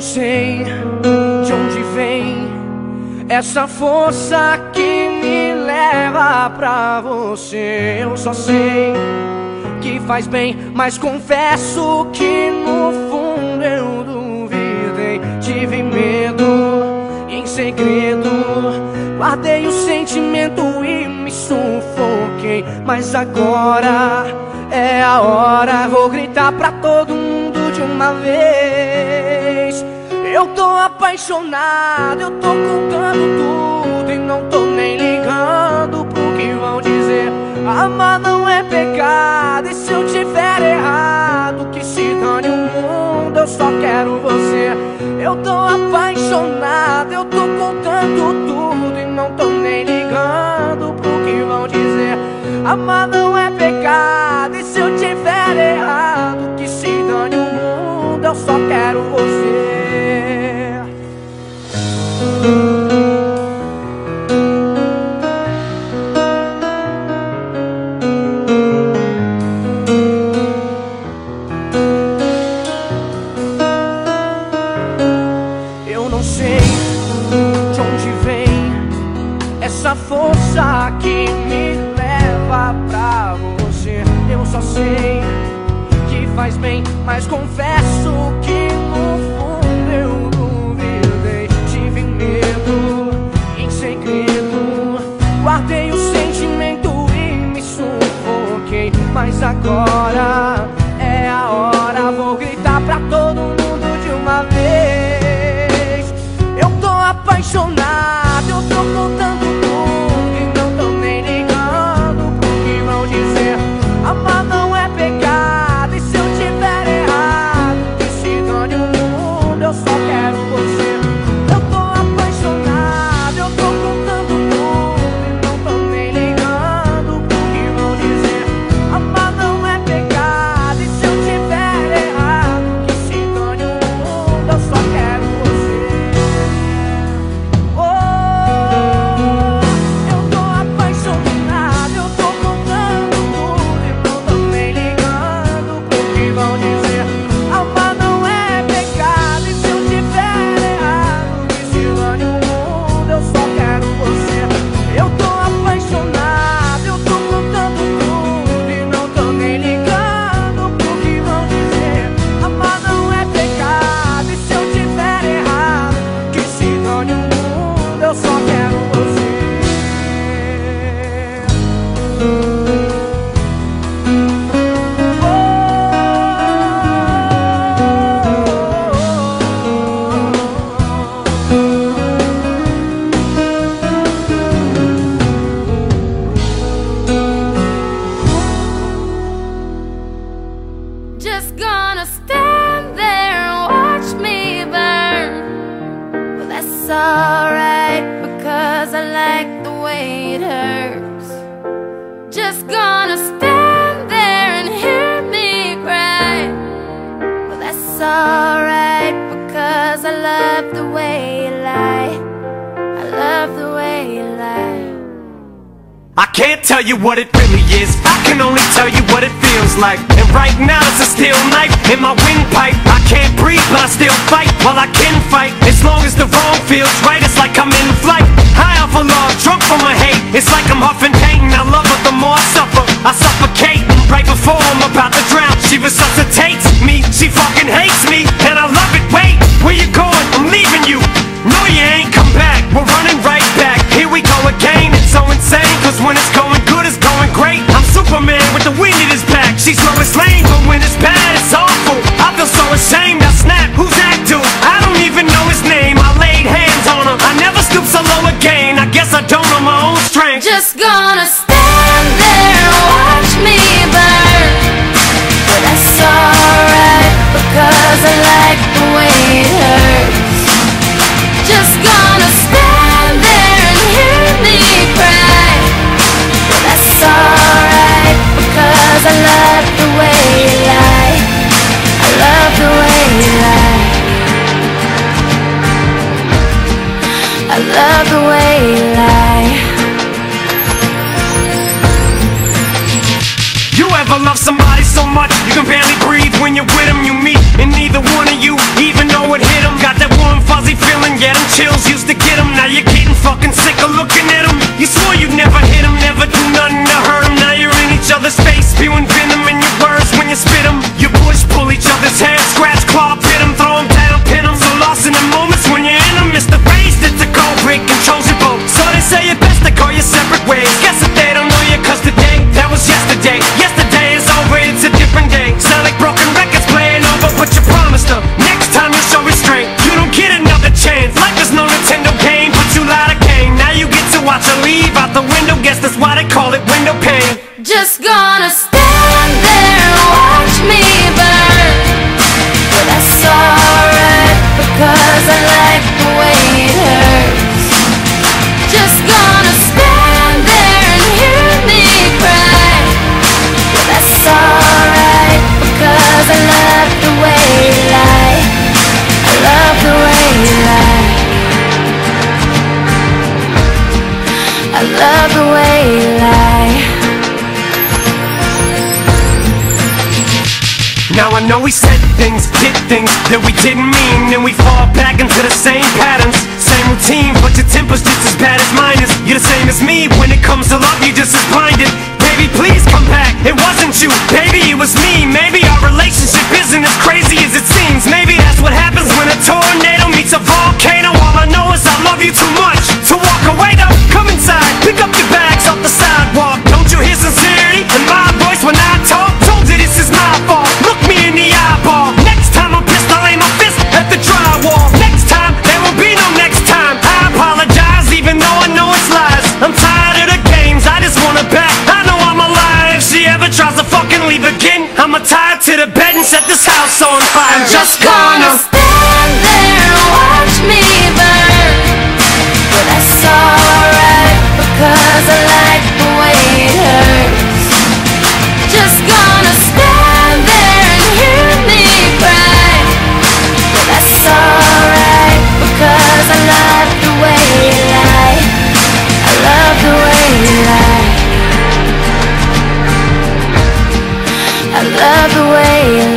sei de onde vem essa força que me leva pra você. Eu só sei que faz bem, mas confesso que no fundo eu duvidei. Tive medo e em segredo guardei o sentimento e me sufoquei. Mas agora é a hora, vou gritar pra todo mundo de uma vez. Eu tô apaixonado, eu tô contando tudo e não tô nem ligando pro que vão dizer. Amar não é pecado, e se eu tiver errado, que se dane o mundo, eu só quero você. Eu tô apaixonado, eu tô contando tudo e não tô nem ligando pro que vão dizer. Amar não é pecado, e se eu tiver errado, que se dane o mundo, eu só quero você. Eu não sei de onde vem essa força que me leva pra você. Eu só sei que faz bem, mas confesso que no fundo eu duvidei. Tive medo em segredo, guardei o sentimento e me sufoquei. Mas agora é a hora, vou gritar pra todo mundo de uma vez. Eu tô apaixonado, eu tô contando tudo e não tô nem ligando pro que vão dizer. Amar não é pecado, e se eu tiver errado, que se dane o mundo, eu só quero você. Eu tô apaixonado, eu tô contando tudo e não tô nem ligando pro que vão dizer. Amar não é pecado, e se eu tiver errado, que se dane o mundo, eu só quero você. Oh, eu tô apaixonado, eu tô contando tudo e não tô nem ligando pro que vão dizer. Amar não é pecado, e se eu tiver errado, que se dane o mundo, eu só quero você. Eu tô apaixonado, eu tô contando tudo e não tô nem ligando pro que vão dizer. Amar não é pecado, e se eu tiver errado, que se dane o mundo, eu só quero você. Just gonna stand there and watch me burn. Well, that's alright, because I like the way it hurts. Just gonna stand there and hear me cry. Well, that's alright, because I love the way you lie. I love the way you lie. I can't tell you what it really is, I can only tell you what it feels like. And right now it's a steel knife in my windpipe. I can't breathe but I still fight while I can fight. As long as the wrong feels right, it's like I'm in flight. High off of love, drunk from my hate. It's like I'm huffing pain, I love her the more I suffer. I suffocate, right before I'm about to drown. She resuscitates me, she fucking hates me, and I love it. Wait, where you going? I'm leaving you. No, you ain't come back, we're running right back. Here we go again, it's so insane, cause when it's going good, it's going great. I'm Superman with the wind in his back. She's Lois Lane, but when it's bad, it's awful. I feel so ashamed, I snap, who's that dude? I don't even know his name, I laid hands on him. I never stoop so low again, I guess I don't know my own strength. Just gonna stand there and watch me burn. But that's alright, because I like the way it hurts. Just gonna stand there and hear me cry. But that's alright, because I love the way you lie. I love the way you lie. I love the way you lie. You ever love somebody so much you can barely breathe when you're with them? You meet, and neither one of you even know it hit them. Got yeah, them chills used to get 'em. Now you're getting fucking sick of looking at 'em. You swore you'd never hit 'em, never do nothing to hurt 'em. Now you're in each other's face, spewing venom in your words when you spit 'em. You push, pull each other's hair, scratch, claw, pit 'em, throw 'em down, pin 'em. So lost in the moments when you're in 'em. It's the race that's a cold break, controls your boat. So they say it best to go your separate ways. Guess that they don't know you, cause today, that was yesterday. Yesterday is over, it's a different day. Sound like broken records playing over, but you promised them next time you'll show restraint. You don't get another chance. Life is no Nintendo game, but you lied again. Now you get to watch her leave out the window. Guess that's why they call it window pane. Just gonna stand there and watch me burn. But that's alright, because I like the way it hurts. Just gonna stand there and hear me cry. But that's alright, because I love the way you lie. I love the way you lie. I love the way you lie. Now I know we said things, did things that we didn't mean, and we fall back into the same patterns, same routine, but your temper's just as bad as mine is. You're the same as me, when it comes to love you're just as blinded. Baby, please come back, it wasn't you, baby, it was me. Maybe our relationship isn't as crazy as it seems. Maybe that's what happens when a tornado meets a volcano. All I know is I love you too much to walk away though. Come inside, pick up your bags off the sidewalk. Don't you hear sincerity in my voice when I talk? Told you this is my fault, look me in the eyeball. Next time I'm pissed, I'll aim my fist at the drywall. Next time, there will be no next time. I apologize even though I know it's lies. I'm tired of the games, I just wanna bet I know I'm alive. If she ever tries to fucking leave again, I'ma tie her to the bed and set this house on fire. I'm just gonna stand there and watch me burn. But that's alright, because I like the way it hurts. Just gonna stand there and hear me cry. But that's alright, because I love the way you lie. I love the way you lie. I love the way you lie.